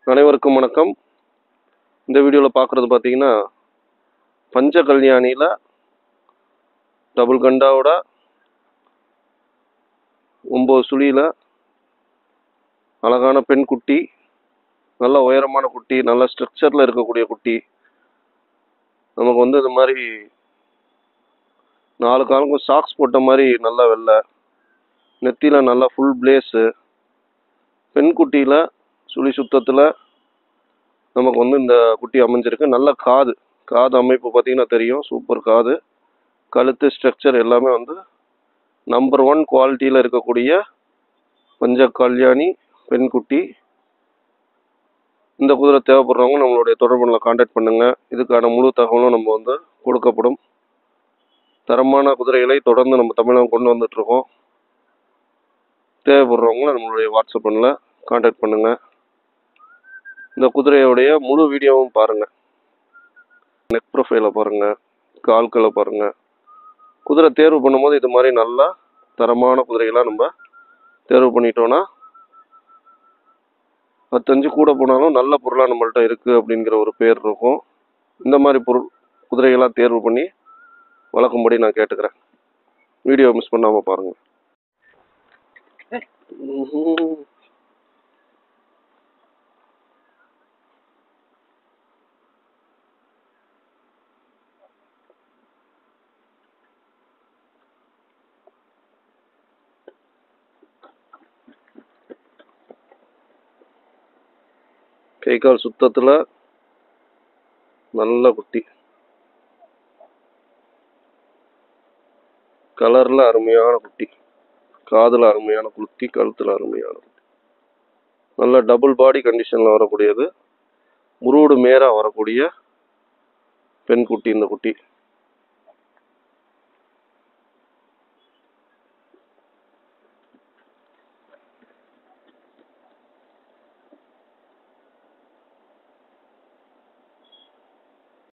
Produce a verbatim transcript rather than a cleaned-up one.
அனைவருக்கும் வணக்கம். இந்த வீடியோவில் பார்க்குறது பார்த்தீங்கன்னா பஞ்ச கல்யாணியில் டபுள் கண்டாவோட ஒம்பது சுழியில் அழகான பெண் குட்டி, நல்ல உயரமான குட்டி, நல்ல ஸ்ட்ரக்சரில் இருக்கக்கூடிய குட்டி. நமக்கு வந்து இது மாதிரி நாலு காலுக்கும் சாக்ஸ் போட்ட மாதிரி நல்லா வெள்ளை, நெத்தியில் நல்லா ஃபுல் பிளேஸு, பெண் குட்டியில் சுழி சுத்தத்தில் நமக்கு வந்து இந்த குட்டி அமைஞ்சிருக்கு. நல்ல காது காது அமைப்பு பார்த்தீங்கன்னா தெரியும், சூப்பர் காது, கழுத்து ஸ்ட்ரக்சர் எல்லாமே வந்து நம்பர் ஒன் குவாலிட்டியில் இருக்கக்கூடிய பஞ்ச கல்யாணி பெண் குட்டி. இந்த குதிரை தேவைப்படுறவங்க நம்மளுடைய தொடர்புல கான்டாக்ட் பண்ணுங்கள். இதுக்கான முழு தகவலும் நம்ம வந்து கொடுக்கப்படும். தரமான குதிரைகளை தொடர்ந்து நம்ம தமிழகம் கொண்டு வந்துட்டுருக்கோம். தேவைப்படுறவங்கள நம்மளுடைய வாட்ஸ்அப் பண்ணில் கான்டாக்ட் பண்ணுங்கள். இந்த குதிரையோடைய முழு வீடியோவும் பாருங்கள். நெக் ப்ரொஃபைலை பாருங்கள், கால்களை பாருங்கள். குதிரை தேர்வு பண்ணும்போது இது மாதிரி நல்லா தரமான குதிரைகளாக நம்ம தேர்வு பண்ணிட்டோன்னா பத்தஞ்சு கூட போனாலும் நல்ல பொருளாக நம்மள்கிட்ட இருக்குது அப்படிங்கிற ஒரு பேர் இருக்கும். இந்த மாதிரி பொருள் குதிரைகளாக தேர்வு பண்ணி வளர்க்கும்படி நான் கேட்டுக்கிறேன். வீடியோ மிஸ் பண்ணாமல் பாருங்கள். கை கால் சுத்தத்தில் நல்ல குட்டி, கலரில் அருமையான குட்டி, காதில் அருமையான குட்டி, கழுத்தில் அருமையான குட்டி, நல்ல டபுள் பாடி கண்டிஷனில் வரக்கூடியது, முருடு மேராக வரக்கூடிய பெண் குட்டி இந்த குட்டி.